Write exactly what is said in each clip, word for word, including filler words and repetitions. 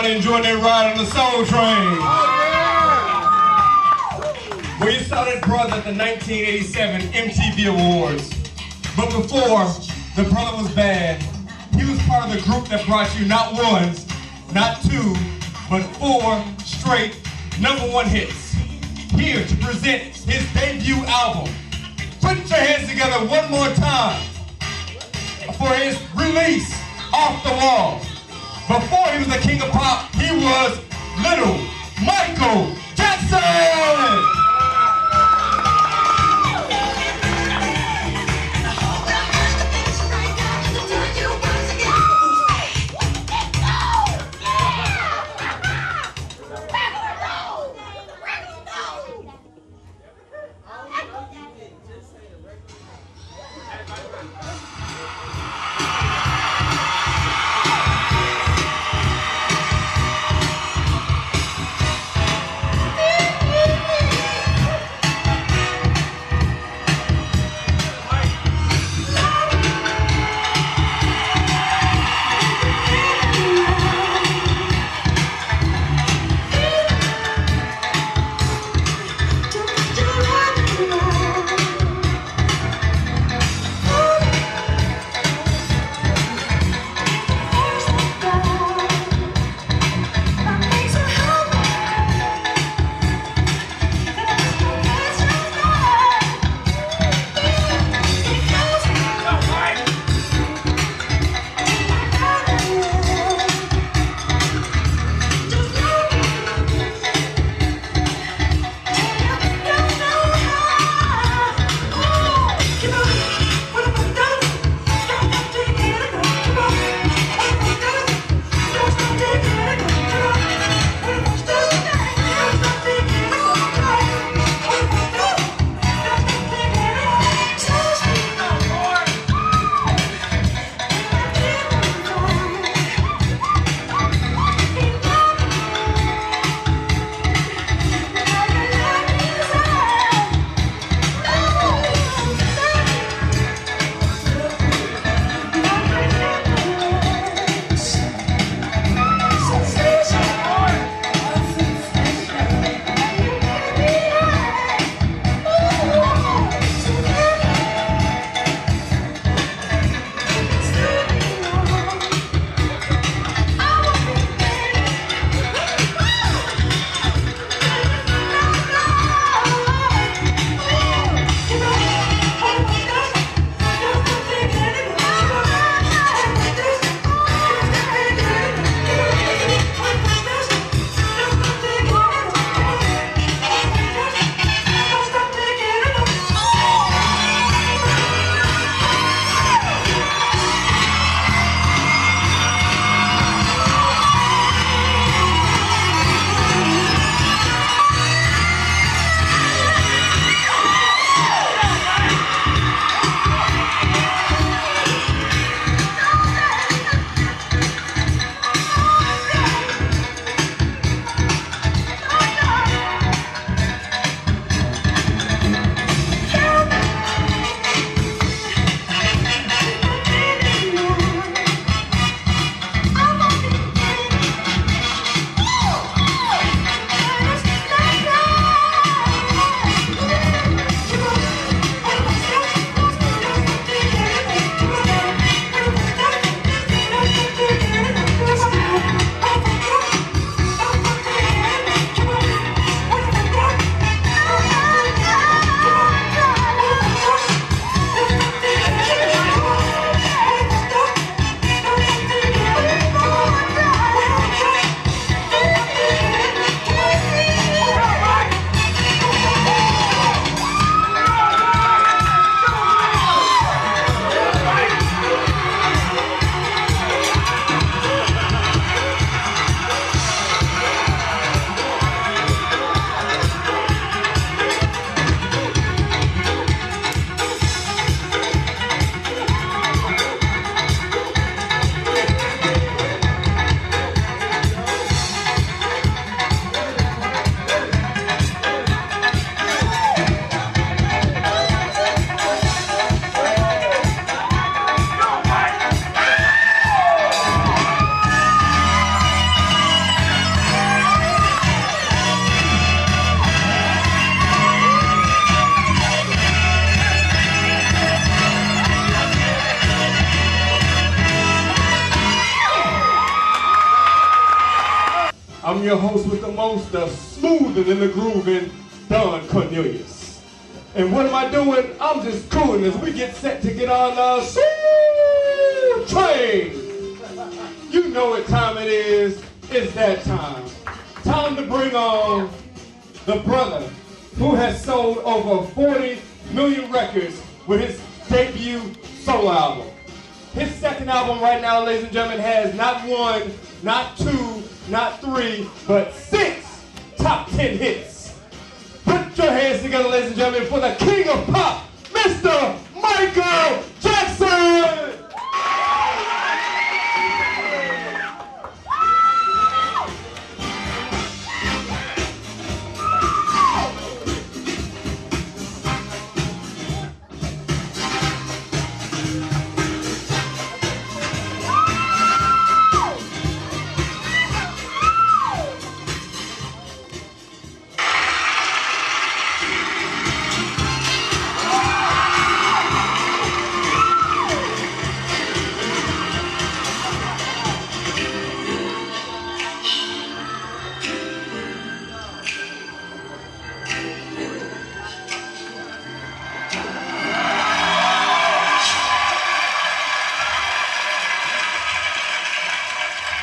Everybody enjoying their ride on the Soul Train. Well, you saw that brother at the nineteen eighty-seven M T V Awards. But before the brother was bad, he was part of the group that brought you not once, not two, but four straight number one hits. Here to present his debut album. Put your hands together one more time for his release, Off the Wall. Before he was the king of pop, he was Little Michael Jackson! I'm your host with the most, the smoother than the grooving, Don Cornelius. And what am I doing? I'm just cooling as we get set to get on the Soul Train. You know what time it is. It's that time. Time to bring on the brother who has sold over forty million records with his debut solo album. His second album right now, ladies and gentlemen, has not one, not two, not three, but six top ten hits. Put your hands together, ladies and gentlemen, for the king of pop, Mister Michael Jackson!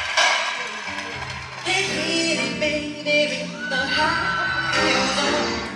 Baby, baby, the high